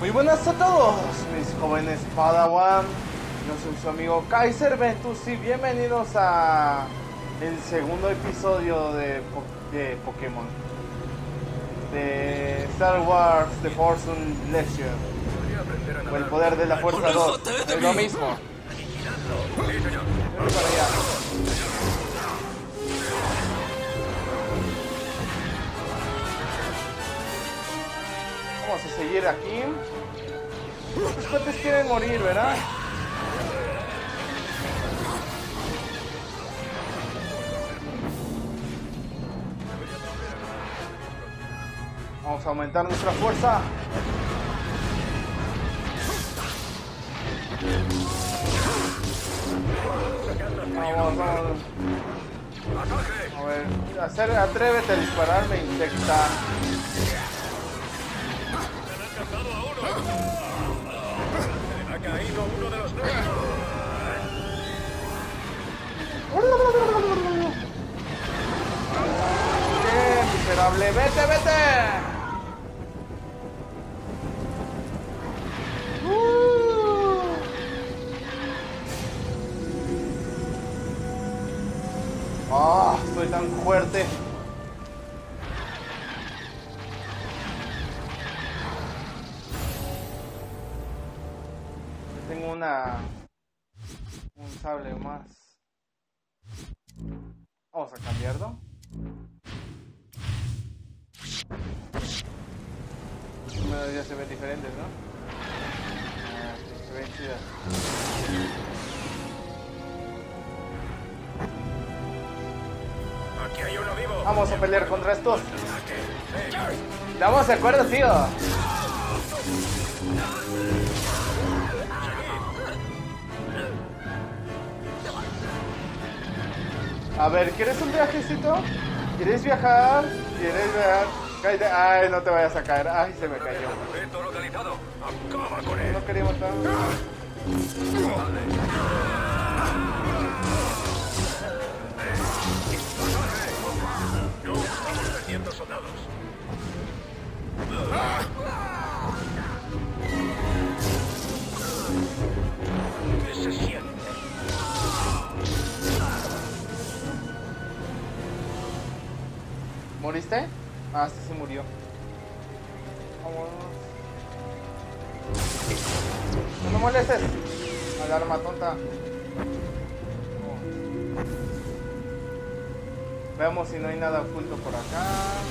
Muy buenas a todos, mis jóvenes Padawan. Yo soy su amigo Kaiser Ventus y bienvenidos a el segundo episodio de Pokémon. De Star Wars The Force Unleashed. O el poder de la fuerza 2. Es lo mismo. Vamos para allá. Vamos a seguir aquí. Los cuates quieren morir, ¿verdad? Vamos a aumentar nuestra fuerza. Vamos. A ver, atrévete a dispararme, insecta. Ha caído uno de los nuestros. ¡Qué miserable! ¡Vete! ¡Ah! Estoy tan fuerte. Tengo un sable más. Vamos a cambiarlo. Bueno, ya se ven diferentes, ¿no? Se ven chidas. Aquí hay uno vivo. Vamos a pelear contra estos. Estamos de acuerdo, tío. A ver, ¿quieres un viajecito? ¿Quieres viajar? Cállate. Ay, no te vayas a caer. Ay, se me cayó. Objeto localizado. Acaba con él. No quería matar. Yo, 300 soldados. ¿Qué se siente? ¿Moriste? Ah, sí se murió. Vámonos. No me molestes. Alarma tonta. Veamos si no hay nada oculto por acá.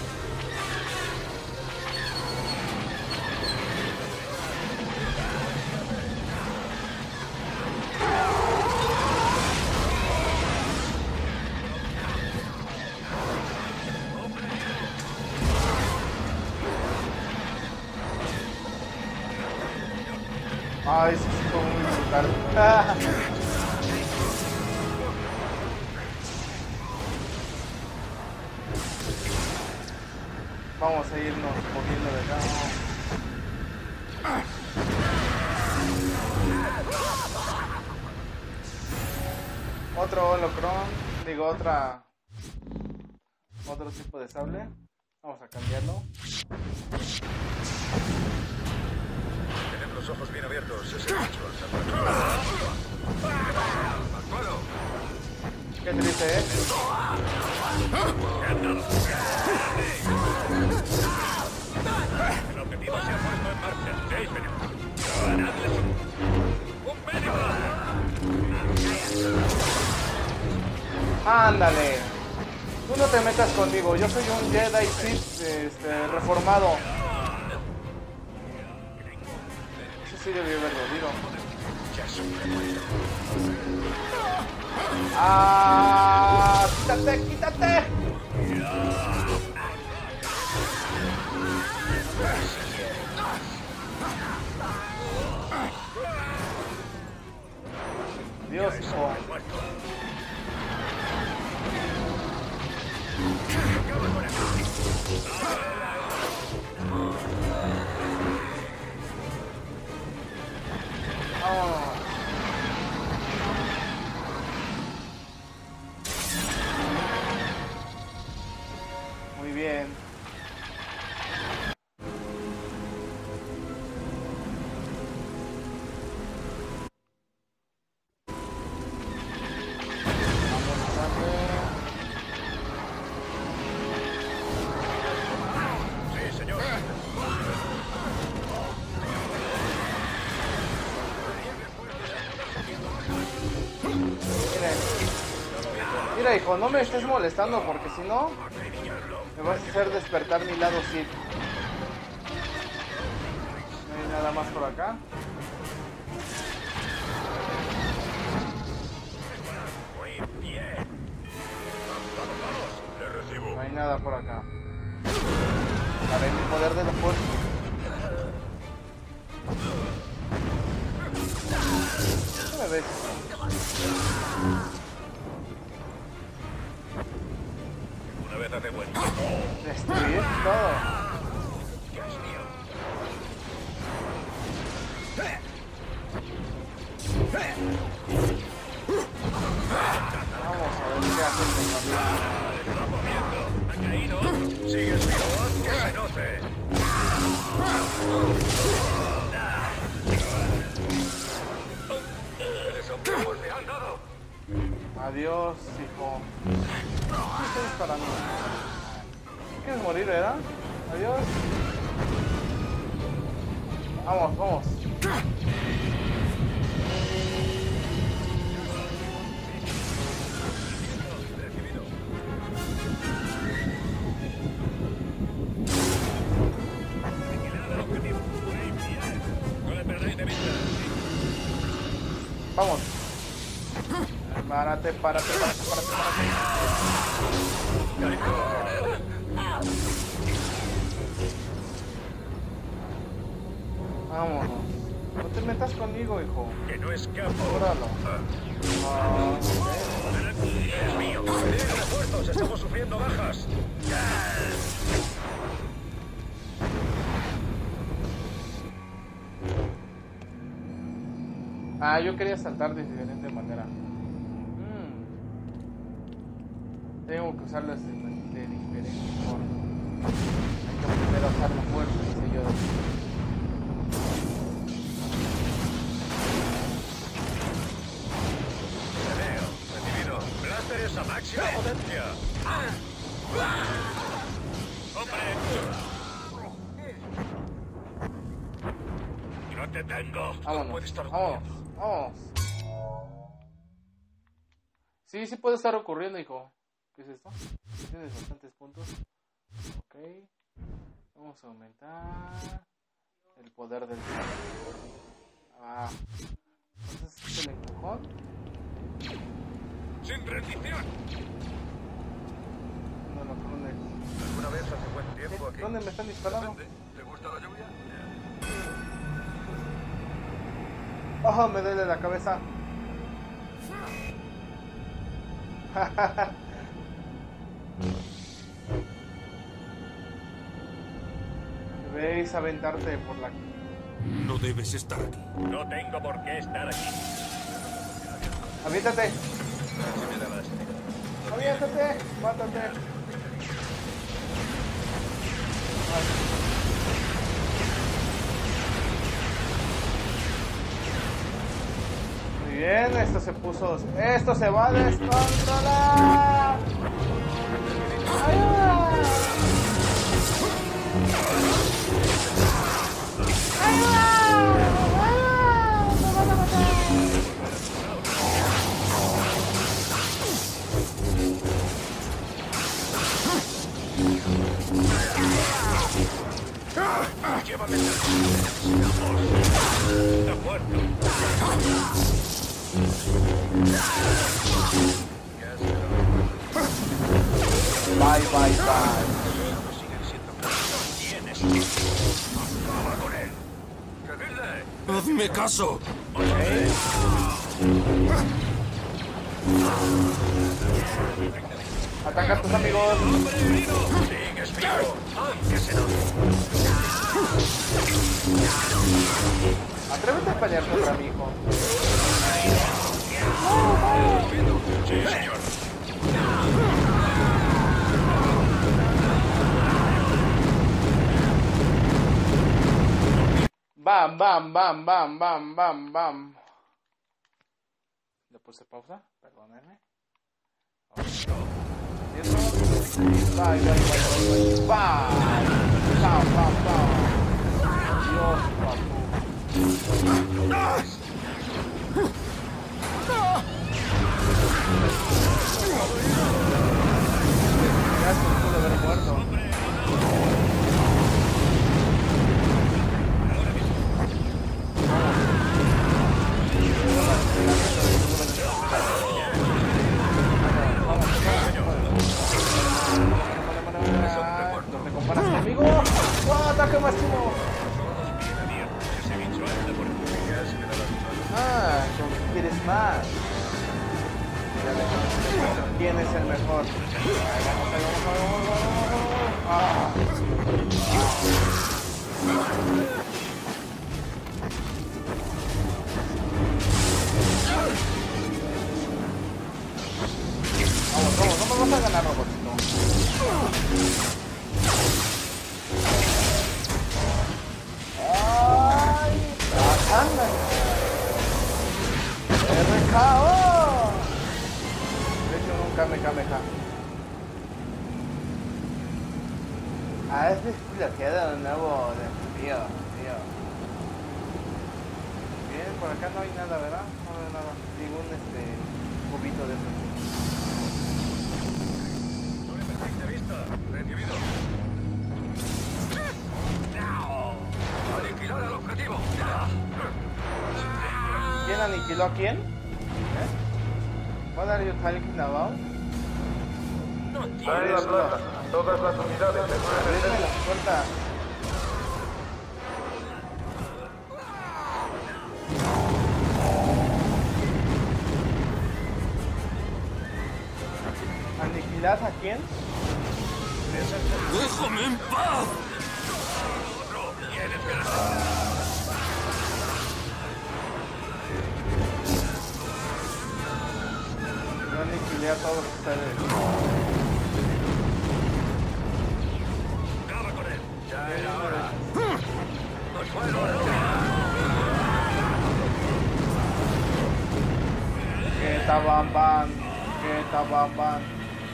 Ay, sí, fue muy brutal. Vamos a irnos moviendo de acá. Otro holocron, digo otro tipo de sable. Vamos a cambiarlo. Tener los ojos bien abiertos. Ese bicho Qué triste, ¿eh? El objetivo se ha puesto en marcha. 6 minutos. Ganadles un médico. Ándale. Tú no te metas conmigo. Yo soy un Jedi Sith reformado. Eso sí debió haberlo dicho. ¡Ah! ¡Quítate! Dios, hijo. Mira, hijo, no me estés molestando porque si no me vas a hacer despertar mi lado Sith. No hay nada más por acá. Muy bien. Vamos, le recibo. No hay nada por acá. Haré mi poder de la fuerza. ¿Qué me ves? Una vez hace buen Destruir todo. Dios mío. Vamos a ver qué hacen con la vida. Está moviendo. Ha caído. Sigues vivo. Haz que se note. Eres un poco le han dado. Adiós, hijo. ¿Qué estoy disparando? ¿Quieres morir, verdad? Adiós. Vamos, vamos. Vigilad el objetivo. Muy bien. No le perdáis de vista. Vamos. Párate, párate, párate, párate, párate. Vámonos. No te metas conmigo, hijo. Que no escapo. Óralo. Ah, Es mío. Bien, refuerzos. Estamos sufriendo bajas. yo quería saltar de diferente manera. Tengo que usarlas de diferente forma. Hay que aprender a usar la fuerza, dice yo. Te veo. Recibido. Blasters a máxima potencia. ¡Hombre! ¡No te tengo! No Vámonos, puede estar vámonos, ocurriendo. vámonos. Sí, sí puede estar ocurriendo, hijo. ¿Qué es esto? Tienes bastantes puntos. Ok. Vamos a aumentar el poder del entonces es el empujón. ¡Sin rendición! ¿Dónde? ¿Alguna vez hace buen tiempo aquí? ¿Dónde me están disparando? ¿Te gusta la lluvia? ¡Oh, me duele la cabeza! Debéis aventarte por la... No debes estar aquí. No tengo por qué estar aquí. ¡Aviéntate! Si me dabas. ¡Aviéntate! ¡Mátate! Muy bien, esto se puso... ¡Esto se va a descontrolar! ¡Ayuda! Llévame. Está muerto. Bye, bye, bye. Siguen siendo claros. Tienes. Acaba con él. ¡Seguidle! ¡Hazme caso! Ataca a tus amigos. ¡Sigues vivo! ¡Aunque se note! Atrévete a pelear contra mi hijo. ¡Sí, señor! Bam, bam, bam, bam, bam, bam, bam. Le puse pausa, perdónenme. Bye, bye, bye, bye, bye. Bam, bam, bam, bam. Dios, papu. Gracias por haber muerto. ¿No te comparas conmigo? ¡Oh, ataque máximo! Ah, ¿quieres más? ¿Quién es el mejor? Vamos, no me vas a ganar, robotito. ¡Ay! ¡Anda! ¡RKO! De hecho, un Kamehameha. A veces le queda de nuevo desafío, tío. Bien, por acá no hay nada, ¿verdad? No hay nada. Ningún cubito de esos. Recibido. Aniquilar al objetivo. ¿Quién aniquiló a quién? What are you talking about? No Ahí tienes. la plaza. Todas las unidades se Abrirme la puerta. ¿Aniquilad a quién? ¡Déjame en paz! Yo aniquilé a todos ustedes. Acaba con él. Ya era hora. Nos fueron. Que tabamban. Que tabamban.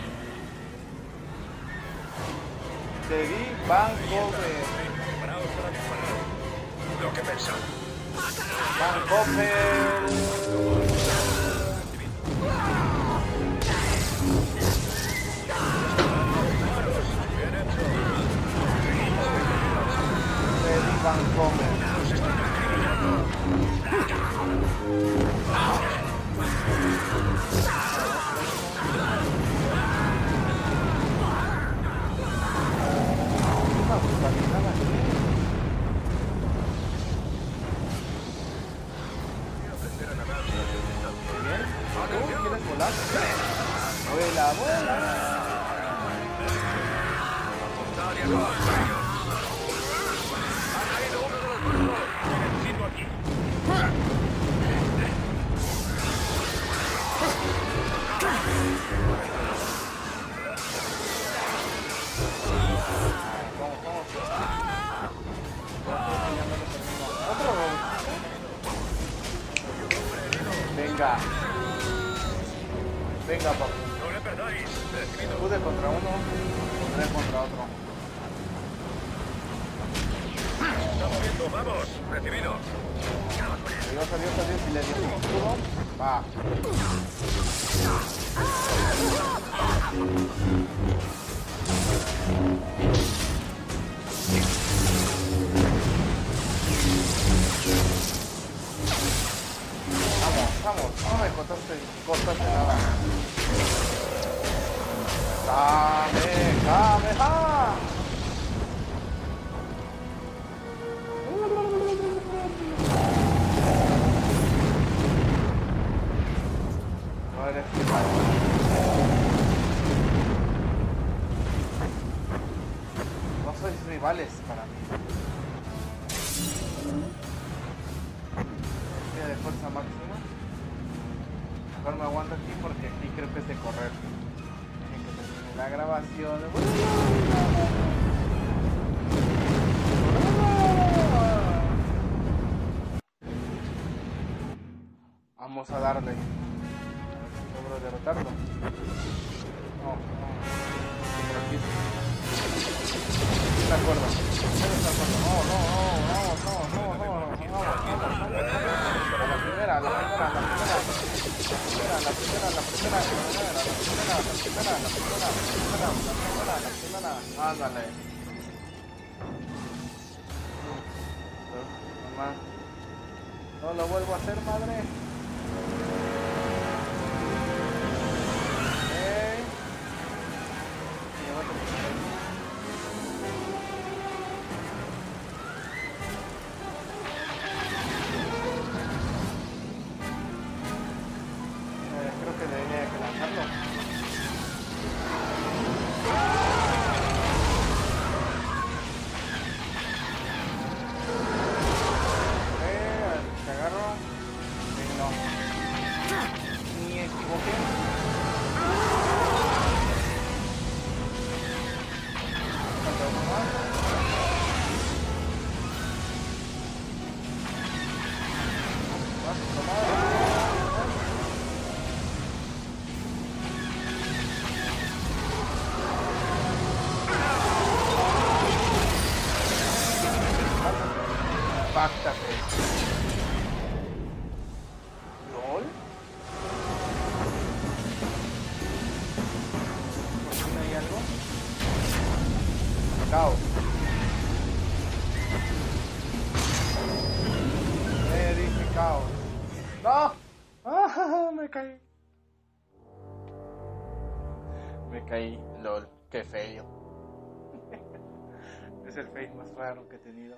Te di Bancope. Preparaos para disparar. Lo que pensaba. Bancope. Te di Bancope. ¿Quieres volar? ¡Vuela, vuela! Sigo aquí. Otro. Venga. Venga, papu. No le perdáis. Recibido. Pude contra uno, pondré contra otro. Está moviendo. Vamos. Recibido. Adiós, si le dio un escudo, va. Vamos, no me cortaste nada. ¡Kamehameha! No eres rival. No sois rivales para mí. De fuerza máxima. Mejor me aguanto aquí porque aquí creo que es de correr. Tiene que terminar la grabación. Vamos a darle. A ver si logro derrotarlo. No. Por aquí. De acuerdo. No. A la primera. Ándale. Mamá. No lo vuelvo a hacer, madre. Creo que debería que lanzarlo. Te agarro. Sí, no. Ni equivoqué. Impáctate. ¿Lol? ¿Por qué no hay algo? Caos. Dije caos. ¡No! ¡Ah! Me caí. Me caí. LOL. Qué feo. Es el fail más raro que he tenido.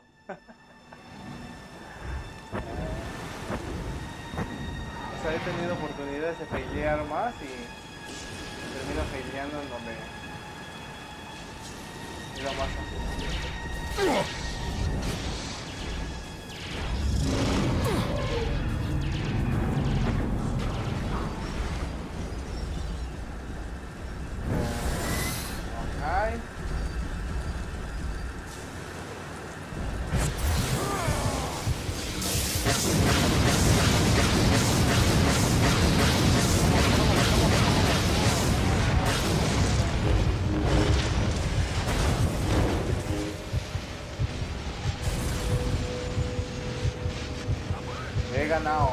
O sea, he tenido oportunidades de failear más y termino faileando en donde es lo más fácil. Okay. He ganado.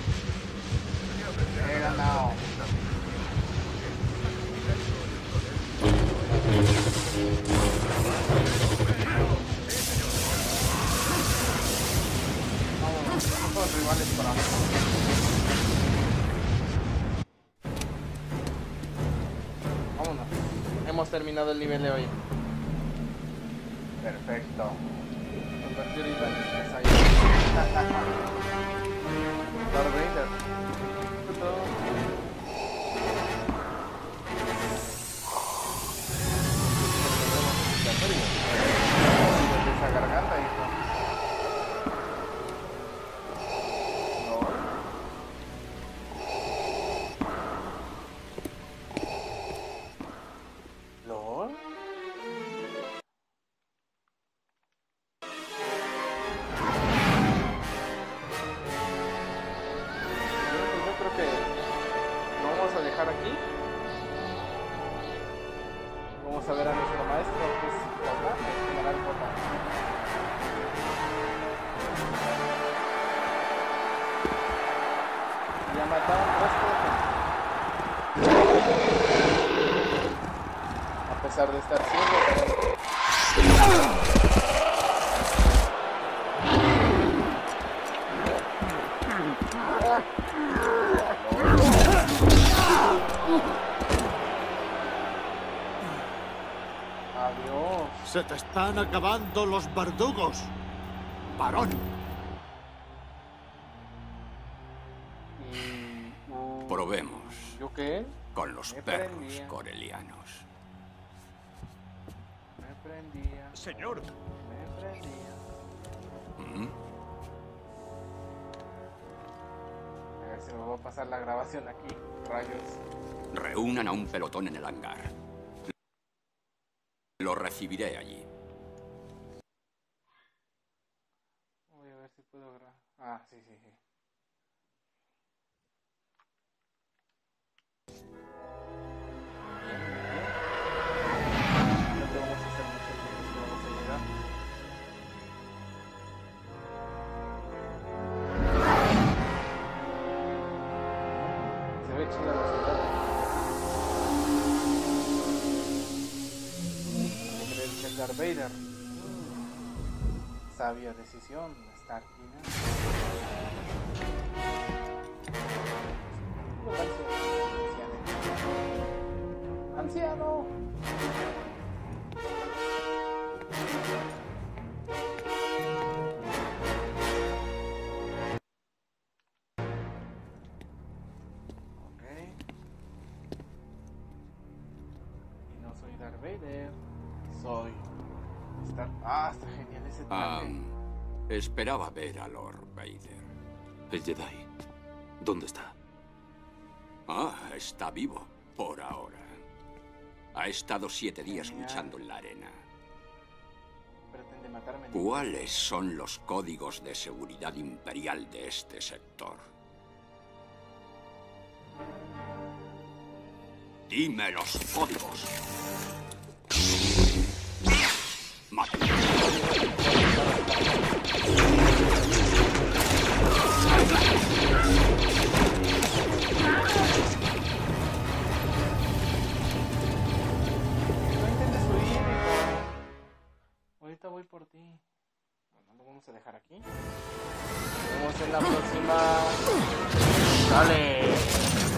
He ganado. Vámonos, no son rivales para mí. Vámonos. Hemos terminado el nivel de hoy. Perfecto. Convertir ahorita en el Saiyan. Darth Vader. Esa garganta, hijo. ¿Lol? Yo creo que lo vamos a dejar aquí. Vamos a ver a nuestro maestro, que es Jota, el general Jota. Ya mataron resto de gente. A pesar de estar ciego, Adiós. Se te están acabando los verdugos, varón. Probemos ¿Yo qué? con los Me perros prendía. corelianos. Me prendía. Señor, Me prendía. ¿Mm? A ver si me voy a pasar la grabación aquí. Rayos. Reúnan a un pelotón en el hangar. Lo recibiré allí. Voy a ver si puedo grabar. Ah, sí, sí, sí. Bien, bien. No te vamos a hacer mucho tiempo, vamos a llegar. Se ve chida la Darth Vader. Sabia decisión, estar aquí, ¿no? ¡Anciano! Ok. Y no soy Darth Vader. Soy... está genial ese traje. Esperaba ver a Lord Vader. El Jedi. ¿Dónde está? Está vivo, por ahora. Ha estado 7 días luchando en la arena. Pretende matarme. ¿Cuáles son los códigos de seguridad imperial de este sector? Dime los códigos. Mátame. No intentes huir, hijo. Ahorita voy por ti. Bueno, lo vamos a dejar aquí. Nos vemos en la próxima. ¡Dale!